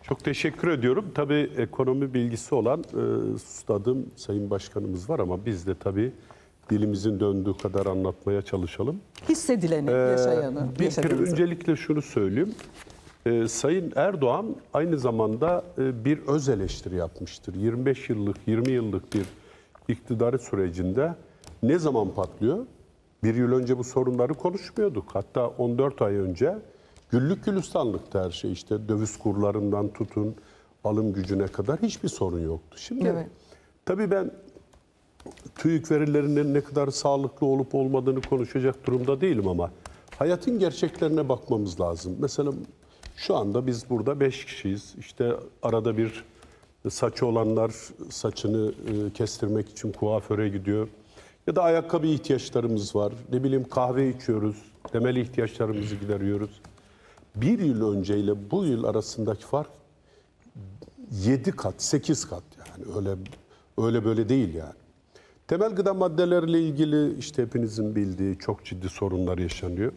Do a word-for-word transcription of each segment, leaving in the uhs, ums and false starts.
Çok teşekkür ediyorum. Tabii ekonomi bilgisi olan e, üstadım Sayın Başkanımız var ama biz de tabii dilimizin döndüğü kadar anlatmaya çalışalım. Hissedileni, Ee, yaşayanı. Bir kere öncelikle şunu söyleyeyim. Ee, Sayın Erdoğan aynı zamanda e, bir öz eleştiri yapmıştır. yirmi beş yıllık, yirmi yıllık bir iktidarı sürecinde ne zaman patlıyor? Bir yıl önce bu sorunları konuşmuyorduk. Hatta on dört ay önce güllük gülistanlıktı her şey. İşte döviz kurlarından tutun, alım gücüne kadar hiçbir sorun yoktu. Şimdi Evet. tabii ben TÜİK verilerinin ne kadar sağlıklı olup olmadığını konuşacak durumda değilim ama hayatın gerçeklerine bakmamız lazım. Mesela şu anda biz burada beş kişiyiz. İşte arada bir saçı olanlar saçını kestirmek için kuaföre gidiyor. Ya da ayakkabı ihtiyaçlarımız var. Ne bileyim kahve içiyoruz. Temel ihtiyaçlarımızı gideriyoruz. Bir yıl önceyle bu yıl arasındaki fark yedi kat, sekiz kat yani öyle öyle böyle değil yani. Temel gıda maddeleriyle ilgili işte hepinizin bildiği çok ciddi sorunlar yaşanıyor.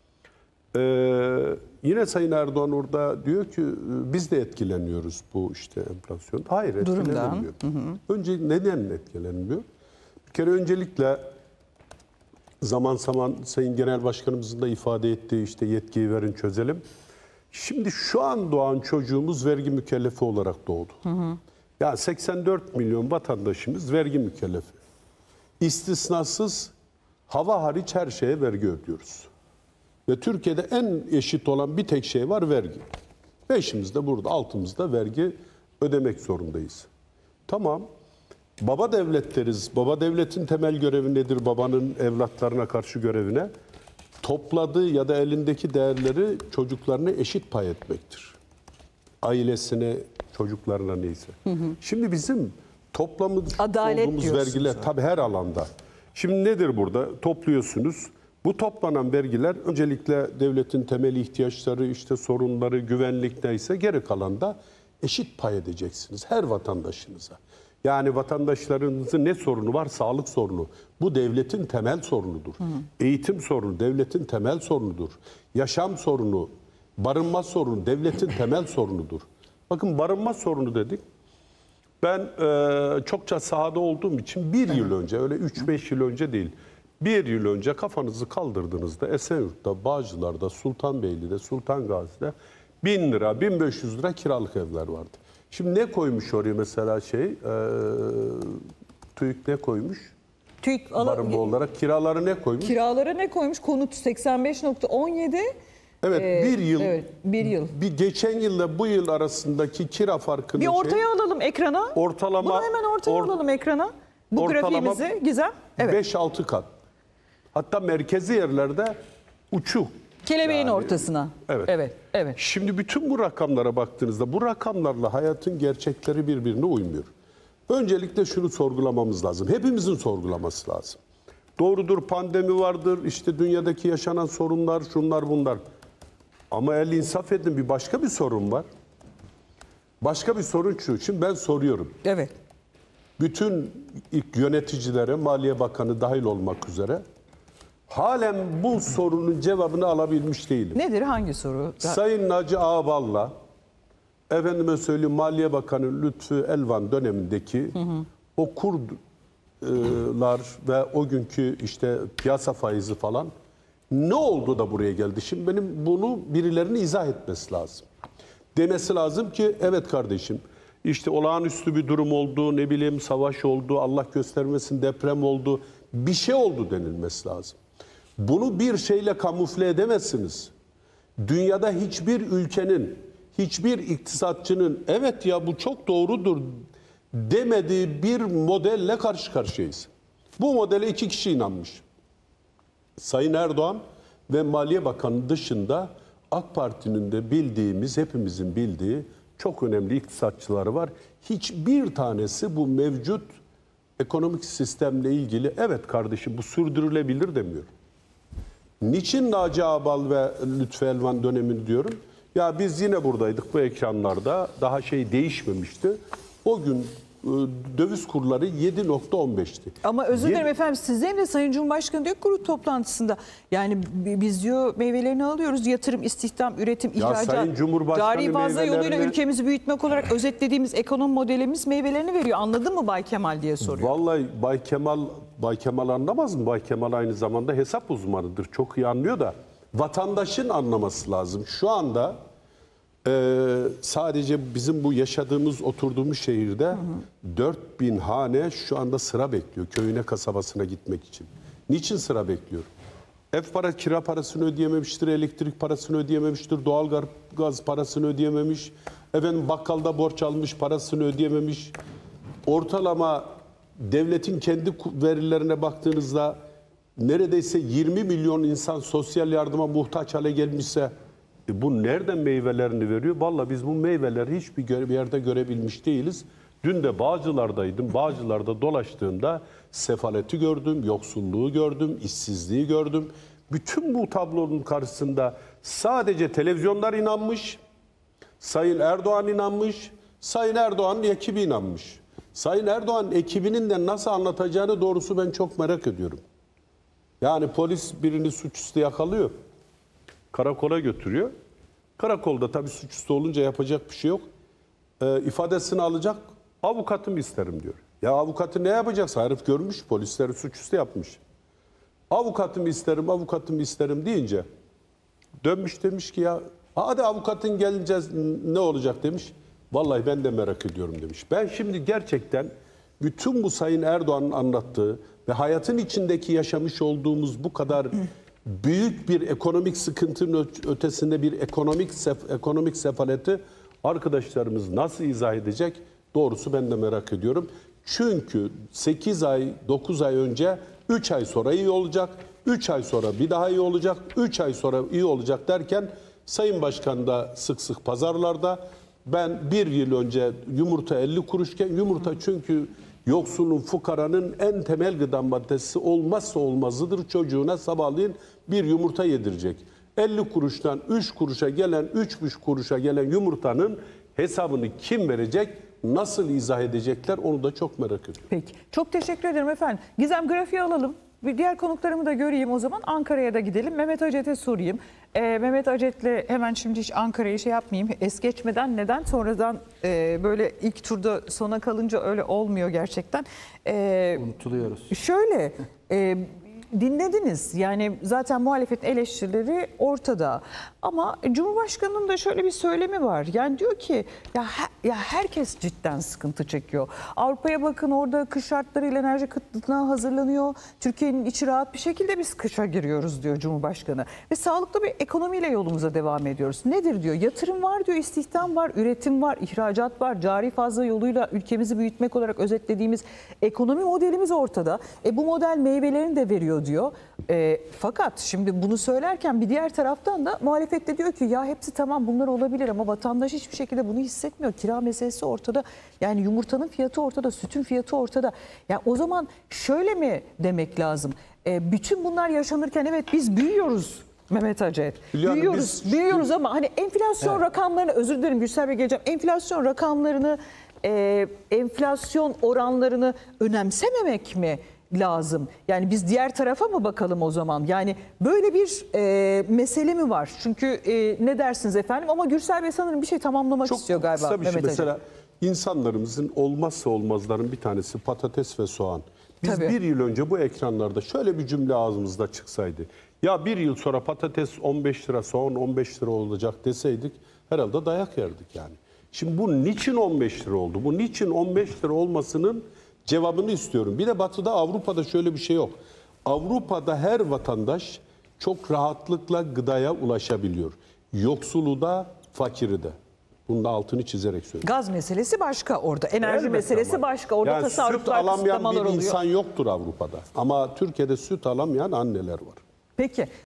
Ee, yine Sayın Erdoğan orada diyor ki biz de etkileniyoruz bu işte enflasyon. Hayır, etkilenmiyor. Hı hı. Önce neden etkilenmiyor? Bir kere öncelikle zaman zaman Sayın Genel Başkanımızın da ifade ettiği işte yetkiyi verin çözelim. Şimdi şu an doğan çocuğumuz vergi mükellefi olarak doğdu. Hı hı. Yani seksen dört milyon vatandaşımız vergi mükellefi. İstisnasız hava hariç her şeye vergi ödüyoruz. Ve Türkiye'de en eşit olan bir tek şey var, vergi. Beşimiz de burada, altımızda vergi ödemek zorundayız. Tamam, baba devlet deriz. Baba devletin temel görevi nedir? Babanın evlatlarına karşı görevine topladığı ya da elindeki değerleri çocuklarına eşit pay etmektir. Ailesine, çocuklarına neyse. Hı hı. Şimdi bizim toplamış Adalet olduğumuz vergiler yani. tabii her alanda. Şimdi nedir burada? Topluyorsunuz. Bu toplanan vergiler öncelikle devletin temel ihtiyaçları, işte sorunları, güvenlik neyse geri kalan da eşit pay edeceksiniz her vatandaşınıza. Yani vatandaşlarınızın ne sorunu var? Sağlık sorunu. Bu devletin temel sorunudur. Hı. Eğitim sorunu devletin temel sorunudur. Yaşam sorunu, barınma sorunu devletin temel sorunudur. Bakın barınma sorunu dedik. Ben e, çokça sahada olduğum için bir yıl önce, öyle üç beş yıl önce değil, bir yıl önce kafanızı kaldırdığınızda Esenyurt'ta, Bağcılar'da, Sultanbeyli'de, Sultan Gazi'de bin lira, bin beş yüz lira kiralık evler vardı. Şimdi ne koymuş oraya mesela şey, e, TÜİK ne koymuş? TÜİK barınma olarak kiraları ne koymuş? Kiralara ne koymuş? Konut seksen beş nokta on yedi. Evet, ee, bir yıl. Evet, bir yıl. Bir geçen yılla bu yıl arasındaki kira farkını bir ortaya şey, alalım ekrana. Ortalama. Bunu hemen ortaya or, alalım ekrana. Bu grafiğimizi Gizem. Evet. beş altı kat. Hatta merkezi yerlerde uçuk. Kelebeğin yani, ortasına. Evet. Evet. Evet. Şimdi bütün bu rakamlara baktığınızda bu rakamlarla hayatın gerçekleri birbirine uymuyor. Öncelikle şunu sorgulamamız lazım. Hepimizin sorgulaması lazım. Doğrudur, pandemi vardır, işte dünyadaki yaşanan sorunlar, şunlar bunlar. Ama el insaf edin, bir başka bir sorun var. Başka bir sorun şu. Şimdi ben soruyorum. Evet. Bütün ilk yöneticilere, Maliye Bakanı dahil olmak üzere halen bu sorunun cevabını alabilmiş değilim. Nedir? Hangi soru? Sayın Naci Ağbal'la efendime söyleyeyim Maliye Bakanı Lütfü Elvan dönemindeki hı hı. o kurlar ve o günkü işte piyasa faizi falan ne oldu da buraya geldi? Şimdi benim bunu birilerinin izah etmesi lazım. Demesi lazım ki evet kardeşim işte olağanüstü bir durum oldu, ne bileyim savaş oldu, Allah göstermesin deprem oldu, bir şey oldu denilmesi lazım. Bunu bir şeyle kamufle edemezsiniz. Dünyada hiçbir ülkenin, hiçbir iktisatçının evet ya bu çok doğrudur demediği bir modelle karşı karşıyayız. Bu modele iki kişi inanmış. Sayın Erdoğan ve Maliye Bakanı dışında AK Parti'nin de bildiğimiz, hepimizin bildiği çok önemli iktisatçıları var. Hiçbir tanesi bu mevcut ekonomik sistemle ilgili evet kardeşim bu sürdürülebilir demiyor. Niçin Naci Ağbal ve Lütfü Elvan dönemini diyorum? Ya biz yine buradaydık bu ekranlarda. Daha şey değişmemişti. O gün döviz kurları yedi nokta on beşti. Ama özür Yedi- dilerim efendim, sizden de Sayın Cumhurbaşkanı diyor ki grup toplantısında, yani biz diyor meyvelerini alıyoruz, yatırım, istihdam, üretim, Ya ihracat, Sayın Cumhurbaşkanı cari fazla yoluyla meyvelerini- ülkemizi büyütmek olarak özetlediğimiz ekonomi modelimiz meyvelerini veriyor. Anladın mı Bay Kemal diye soruyor. Vallahi Bay Kemal Bay Kemal anlamaz mı? Bay Kemal aynı zamanda hesap uzmanıdır. Çok iyi anlıyor da vatandaşın anlaması lazım. Şu anda e, sadece bizim bu yaşadığımız, oturduğumuz şehirde dört bin hane şu anda sıra bekliyor köyüne, kasabasına gitmek için. Niçin sıra bekliyor? Ev para, kira parasını ödeyememiştir, elektrik parasını ödeyememiştir, doğal gaz parasını ödeyememiş, efendim bakkalda borç almış, parasını ödeyememiş. Ortalama devletin kendi verilerine baktığınızda neredeyse yirmi milyon insan sosyal yardıma muhtaç hale gelmişse e bu nereden meyvelerini veriyor? Vallahi biz bu meyveleri hiçbir gö- bir yerde görebilmiş değiliz. Dün de Bağcılar'daydım. Bağcılar'da dolaştığımda sefaleti gördüm, yoksulluğu gördüm, işsizliği gördüm. Bütün bu tablonun karşısında sadece televizyonlar inanmış, Sayın Erdoğan inanmış, Sayın Erdoğan'ın ekibi inanmış. Sayın Erdoğan ekibinin de nasıl anlatacağını doğrusu ben çok merak ediyorum. Yani polis birini suçüstü yakalıyor, karakola götürüyor. Karakolda tabii suçüstü olunca yapacak bir şey yok. Ee, ifadesini alacak, avukatımı isterim diyor. Ya avukatı ne yapacaksa herif görmüş, polisleri suçüstü yapmış. Avukatımı isterim, avukatımı isterim deyince dönmüş demiş ki ya hadi avukatın gelince ne olacak demiş. Vallahi ben de merak ediyorum demiş. Ben şimdi gerçekten bütün bu Sayın Erdoğan'ın anlattığı ve hayatın içindeki yaşamış olduğumuz bu kadar büyük bir ekonomik sıkıntının ötesinde bir ekonomik sef ekonomik sefaleti arkadaşlarımız nasıl izah edecek? Doğrusu ben de merak ediyorum. Çünkü sekiz ay, dokuz ay önce üç ay sonra iyi olacak, üç ay sonra bir daha iyi olacak, üç ay sonra iyi olacak derken Sayın Başkan da sık sık pazarlarda, ben bir yıl önce yumurta elli kuruşken, yumurta çünkü yoksulun, fukaranın en temel gıda maddesi, olmazsa olmazıdır. Çocuğuna sabahleyin bir yumurta yedirecek. elli kuruştan üç kuruşa gelen, üç buçuk kuruşa gelen yumurtanın hesabını kim verecek, nasıl izah edecekler onu da çok merak ediyorum. Peki. Çok teşekkür ederim efendim. Gizem, grafiği alalım. Bir diğer konuklarımı da göreyim o zaman. Ankara'ya da gidelim. Mehmet Acet'e sorayım. Ee, Mehmet Acet'le hemen şimdi hiç Ankara'yı şey yapmayayım. Es geçmeden neden sonradan e, böyle ilk turda sona kalınca öyle olmuyor gerçekten. Ee, Unutuluyoruz. Şöyle e, dinlediniz. Yani zaten muhalefetin eleştirileri ortada. Ama Cumhurbaşkanı'nın da şöyle bir söylemi var. Yani diyor ki ya, he- ya herkes cidden sıkıntı çekiyor. Avrupa'ya bakın, orada kış şartlarıyla enerji kıtlığına hazırlanıyor. Türkiye'nin içi rahat bir şekilde biz kışa giriyoruz diyor Cumhurbaşkanı. Ve sağlıklı bir ekonomiyle yolumuza devam ediyoruz. Nedir diyor? Yatırım var diyor, istihdam var, üretim var, ihracat var. Cari fazla yoluyla ülkemizi büyütmek olarak özetlediğimiz ekonomi modelimiz ortada. E bu model meyvelerini de veriyor diyor. E, fakat şimdi bunu söylerken bir diğer taraftan da muhalefet de diyor ki ya hepsi tamam, bunlar olabilir ama vatandaş hiçbir şekilde bunu hissetmiyor. Kira meselesi ortada. Yani yumurtanın fiyatı ortada, sütün fiyatı ortada. Ya o zaman şöyle mi demek lazım? E, bütün bunlar yaşanırken evet biz büyüyoruz Mehmet Acet. Hülya Hanım, Büyüyoruz, biz- büyüyoruz ama hani enflasyon rakamlarını, özür dilerim Gürsel Bey geleceğim. Enflasyon rakamlarını, e, enflasyon oranlarını önemsememek mi lazım? Yani biz diğer tarafa mı bakalım o zaman? Yani böyle bir e, mesele mi var? Çünkü e, ne dersiniz efendim? Ama Gürsel Bey sanırım bir şey tamamlamak Çok istiyor galiba. kısa bir şey. Mehmet Acet. Mesela insanlarımızın olmazsa olmazların bir tanesi patates ve soğan. Biz Tabii. bir yıl önce bu ekranlarda şöyle bir cümle ağzımızda çıksaydı. Ya bir yıl sonra patates on beş lira, soğan on beş lira olacak deseydik herhalde dayak yerdik yani. Şimdi bu niçin on beş lira oldu? Bu niçin on beş lira olmasının cevabını istiyorum. Bir de Batı'da, Avrupa'da şöyle bir şey yok. Avrupa'da her vatandaş çok rahatlıkla gıdaya ulaşabiliyor. Yoksulu da, fakiri de. Bunun da altını çizerek söylüyorum. Gaz meselesi başka orada. Enerji Elbette meselesi ama. başka. Orada Yani süt tasarruflar, alamayan kısıtlamalar bir oluyor. insan yoktur Avrupa'da. Ama Türkiye'de süt alamayan anneler var. Peki.